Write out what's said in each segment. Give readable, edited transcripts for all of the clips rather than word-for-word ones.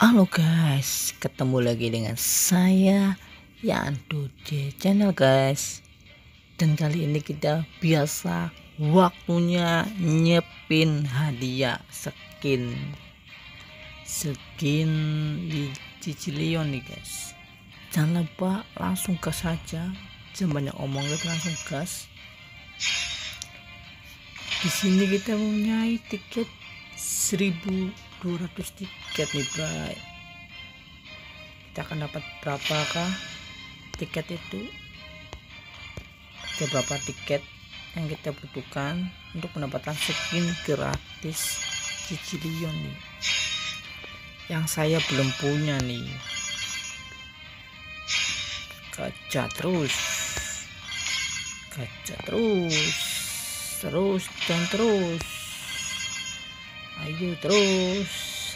Halo guys, ketemu lagi dengan saya Yanto di channel guys. Dan kali ini kita biasa waktunya nyepin hadiah skin di Cicilion nih guys. Jangan lupa langsung gas saja, jangan banyak omong, langsung gas. Di sini kita mempunyai tiket 1200 tiket nih bray. Kita akan dapat berapakah tiket itu? Berapa tiket yang kita butuhkan untuk mendapatkan skin gratis Cicilion nih, yang saya belum punya nih. Gacha terus dan terus, ayo terus.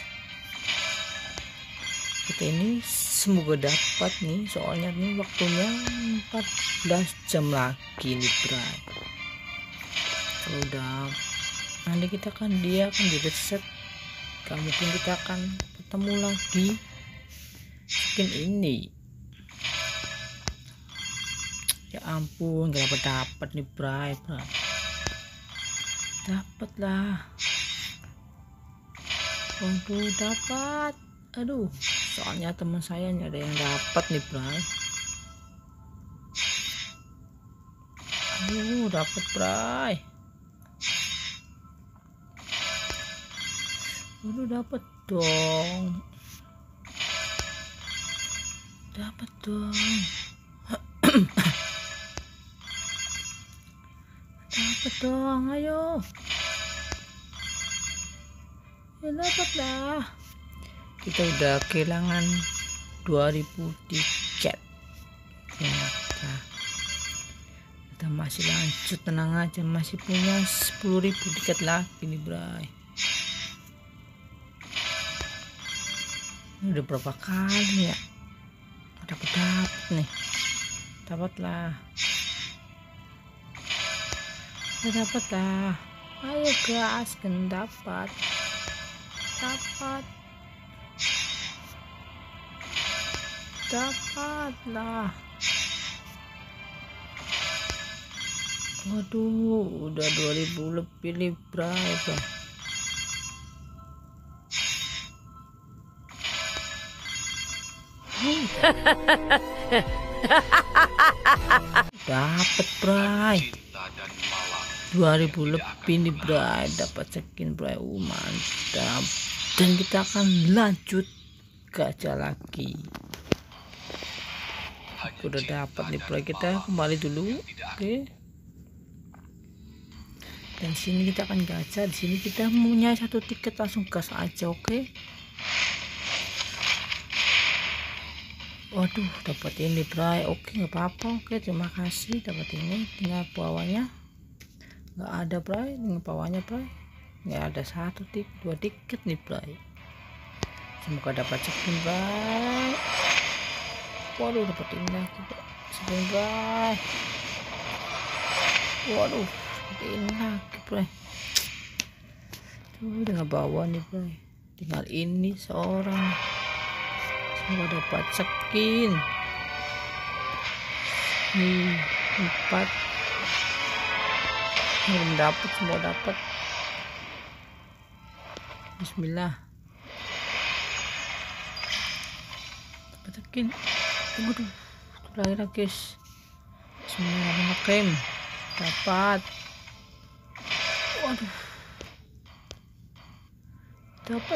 Kita ini semoga dapat nih, soalnya ini waktunya 14 jam lagi nih bray. Kalau udah nanti kita dia akan di reset, gak mungkin kita akan ketemu lagi skin ini. Ya ampun, gak dapat nih bray. Dapat lah, waduh dapat. Aduh, soalnya teman saya nggak ada yang dapat nih bray. Aduh, dapat bray. Waduh, dapat dong. Dapat dong. Dapat dong, ayo. Ya dapat lah. Kita udah kehilangan 2000 tiket. Ternyata kita masih lanjut, tenang aja, masih punya 10.000 tiket lagi nih bray. Ini udah berapa kali ya dapat nih. Dapatlah, ayo gas, kan dapatlah. Waduh, udah 2000 lebih nih bray. Dapat bray, 2000 lebih nih bray, dapat skin bray. Mantap. Dan kita akan lanjut gacha lagi. Udah dapat nih bray, kita kembali dulu. Oke. Dan sini kita akan gacha. Di sini kita punya 1 tiket, langsung gas aja. Oke. Waduh, dapat ini bray. Oke, nggak apa-apa. Oke, terima kasih dapat ini. Tinggal bawahnya nggak ada bray, tinggal bawahnya bray. Nggak ada 2 tiket nih bray. Semoga dapat skin bray. Waduh, dapat ini lagi skin bray. Waduh, dapat ini lagi bray. Tuh, dengan bawah nih bray, tinggal ini seorang. Semoga dapat skin nih 4. Belum dapat, semua dapat. Bismillah, dapat skin. Waduh, terakhir guys. Bismillahirrahmanirrahim, dapat. Waduh, dapat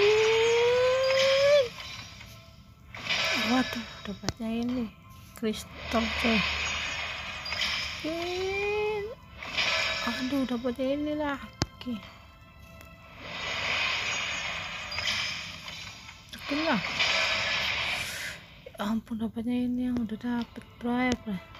skin. Waduh, dapatnya ini kristal coy. Skin. Aduh, dapatnya ini lagi. Skin lah. Ya ampun, dapatnya ini yang udah dapet bray.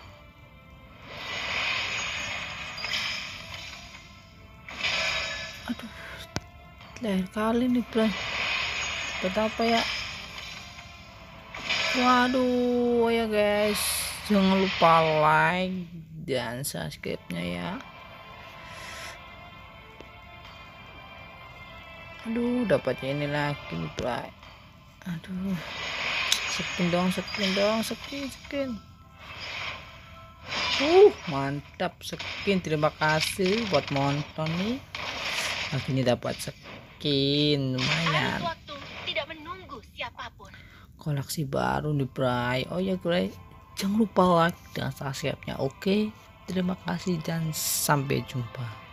Aduh, terakhir kali nih bray. Dapat apa ya? Waduh ya guys, jangan lupa like dan subscribe-nya ya. Aduh, dapatnya ini lagi nih bray. Aduh, skin dong, skin. Mantap skin. Terima kasih buat nonton nih. Akhirnya dapat skin lumayan. Tidak menunggu siapapun. Koleksi baru nih, Bray. Oh ya, Bray. Jangan lupa like dan subscribe-nya. Oke. Terima kasih dan sampai jumpa.